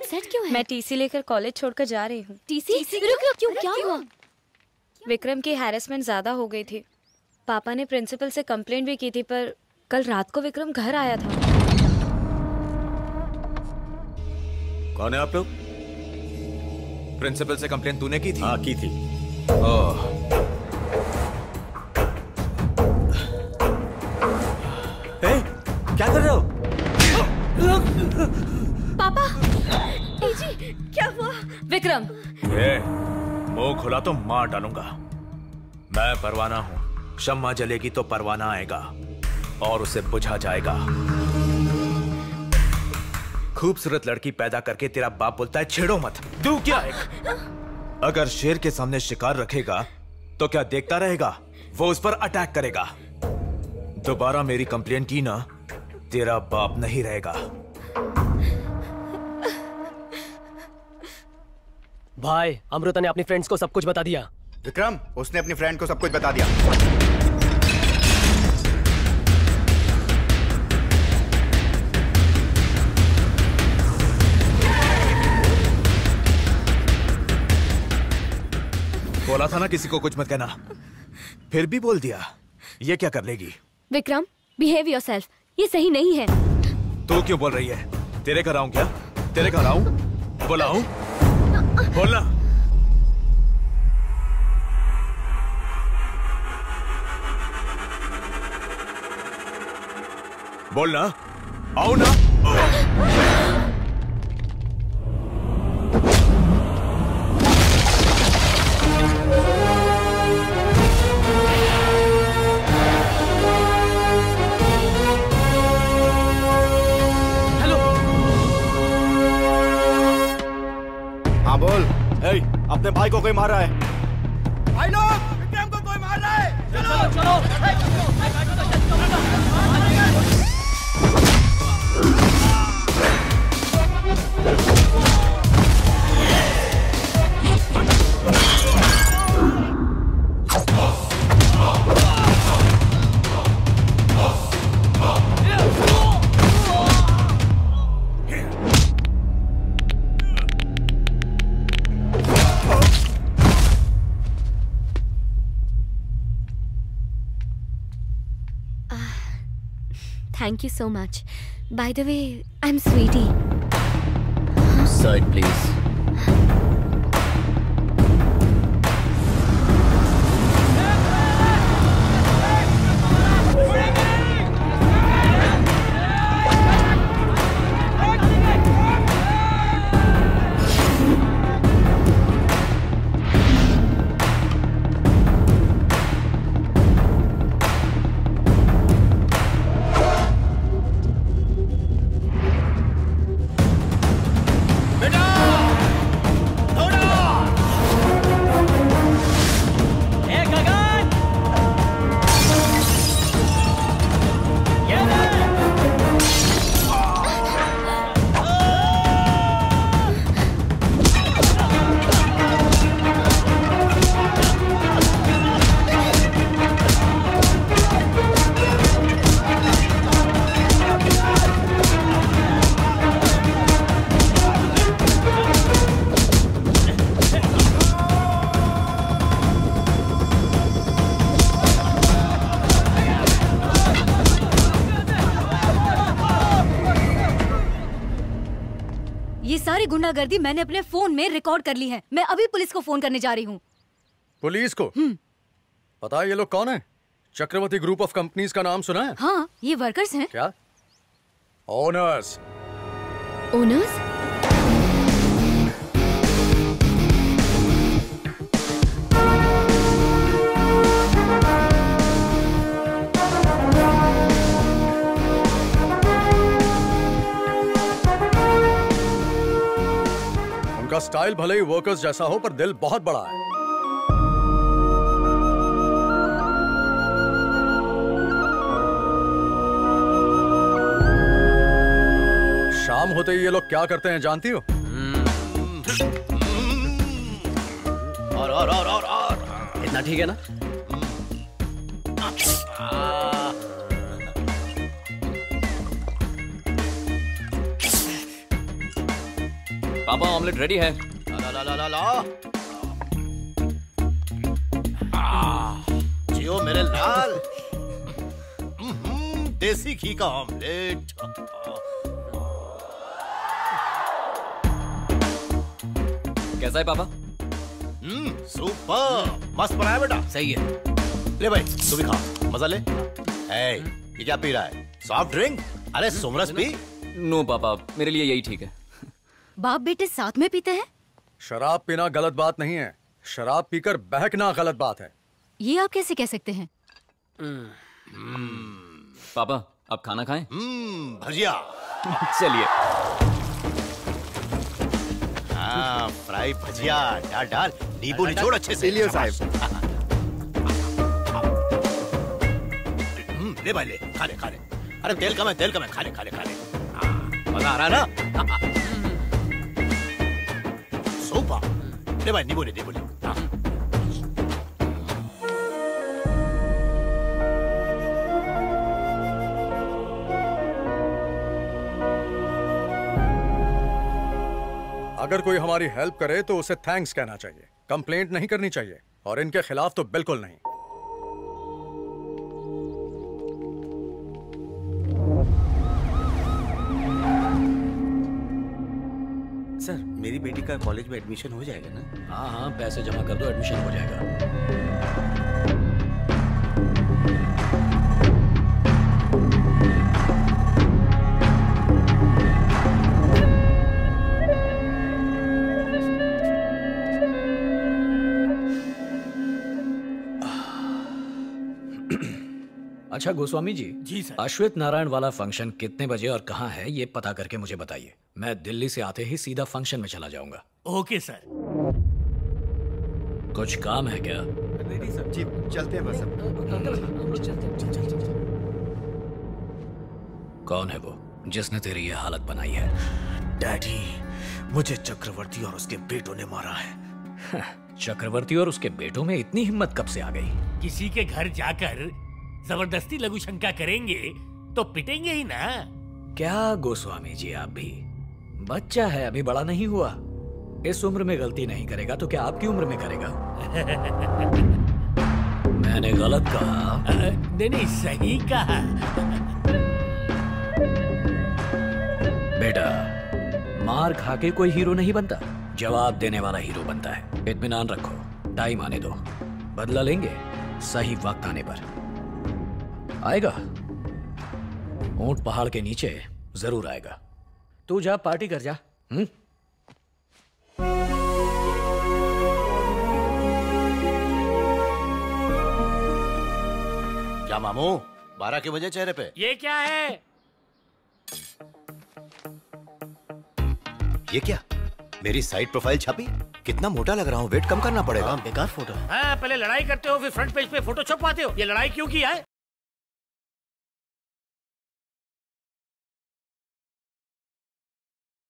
Upset क्यों है? मैं टीसी लेकर कॉलेज छोड़कर जा रही हूँ। टीसी? रुको, क्यों, क्या हुआ? विक्रम की हैरेसमेंट ज्यादा हो गई थी। पापा ने प्रिंसिपल से कंप्लेंट भी की थी, पर कल रात को विक्रम घर आया था। कौन है आप लोग? प्रिंसिपल से कंप्लेंट तूने की थी? हाँ, की थी। ओह। क्या कर रहे हो? पापा, जी, क्या हुआ? विक्रम, मुंह खुला तो मार डालूंगा। मैं परवाना हूँ। शम्मा जलेगी तो परवाना आएगा और उसे बुझा जाएगा। खूबसूरत लड़की पैदा करके तेरा बाप बोलता है छेड़ो मत। तू क्या एक? अगर शेर के सामने शिकार रखेगा तो क्या देखता रहेगा? वो उस पर अटैक करेगा। दोबारा मेरी कंप्लेंट की ना, तेरा बाप नहीं रहेगा। भाई, अमृता ने अपनी फ्रेंड्स को सब कुछ बता दिया। विक्रम, उसने अपनी फ्रेंड को सब कुछ बता दिया। बोला था ना किसी को कुछ मत कहना, फिर भी बोल दिया। ये क्या कर लेगी? Vikram, behave yourself. ये सही नहीं है। तू क्यों बोल रही है? तेरे घर आऊं क्या? तेरे घर आऊं? बुलाऊं? बोलना। बोलना। आओ ना। हाँ बोल। अपने भाई को कोई मार रहा है। भाई लोग, विक्रम को कोई मार रहा है। चलो चलो। Thank you so much. By the way, I'm Sweetie. Side, please. सारी गुंडागर्दी मैंने अपने फोन में रिकॉर्ड कर ली है। मैं अभी पुलिस को फोन करने जा रही हूँ। पुलिस को? पता है ये लोग कौन है? चक्रवर्ती ग्रुप ऑफ कंपनीज का नाम सुना है? हाँ, ये वर्कर्स हैं। क्या? ओनर्स। ओनर्स? उनका स्टाइल भले ही वर्कर्स जैसा हो, पर दिल बहुत बड़ा है। शाम होते ही ये लोग क्या करते हैं जानती हो? और इतना ठीक है ना? पापा ऑमलेट रेडी है। ला ला ला ला ला। जियो मेरे लाल। देसी घी का ऑमलेट। कैसा है पापा? सुपर, मस्त बनाया बेटा। सही है। ले भाई तू भी खा, मजा ले। ये क्या पी रहा है? Soft drink? अरे सोमरस पी। नो पापा, मेरे लिए यही ठीक है। बाप बेटे साथ में पीते हैं? शराब पीना गलत बात नहीं है, शराब पीकर बहकना गलत बात है। ये आप कैसे कह सकते हैं? पापा अब खाना खाएं? भजिया। चलिए। हाँ, फ्राई भजिया डाल डाल, नींबू निचोड़ अच्छे से। लियो साहब। ले भाई ले, खा ले खा ले। अरे तेल कम है, खा ले खा ले खा ले। मजा आ रहा है ना? सुपर। ले भाई नींबू ले, नींबू ले। अगर कोई हमारी हेल्प करे तो उसे थैंक्स कहना चाहिए, कंप्लेंट नहीं करनी चाहिए, और इनके खिलाफ तो बिल्कुल नहीं। सर मेरी बेटी का कॉलेज में एडमिशन हो जाएगा ना? हाँ हाँ, पैसे जमा कर दो, एडमिशन हो जाएगा। अच्छा गोस्वामी जी। जी सर। अश्वेत नारायण वाला फंक्शन कितने बजे और कहाँ है ये पता करके मुझे बताइए। मैं दिल्ली से आते ही सीधा फंक्शन में चला जाऊंगा। Okay sir. कुछ काम है क्या? नहीं सर जी, चलते हैं बस। कौन है वो जिसने तेरी ये हालत बनाई है? डैडी, मुझे चक्रवर्ती और उसके बेटों ने मारा है। चक्रवर्ती और उसके बेटों में इतनी हिम्मत कब से आ गई? किसी के घर जाकर जबरदस्ती लघु शंका करेंगे तो पिटेंगे ही ना। क्या गोस्वामी जी, आप भी बच्चा है, अभी बड़ा नहीं हुआ। इस उम्र में गलती नहीं करेगा तो क्या आपकी उम्र में करेगा? मैंने गलत कहा? नहीं सही कहा। बेटा, मार खा के कोई हीरो नहीं बनता, जवाब देने वाला हीरो बनता है। इत्मीनान रखो, टाइम आने दो, बदला लेंगे सही वक्त आने पर। आएगा, ऊंट पहाड़ के नीचे जरूर आएगा। तू जा पार्टी कर जा। क्या मामू 12 के बजे चेहरे पे? ये क्या है? ये क्या मेरी साइड प्रोफाइल छपी? कितना मोटा लग रहा हूँ, वेट कम करना पड़ेगा। बेकार फोटो है। हाँ, पहले लड़ाई करते हो फिर फ्रंट पेज पे फोटो छपवाते हो। ये लड़ाई क्यों की है?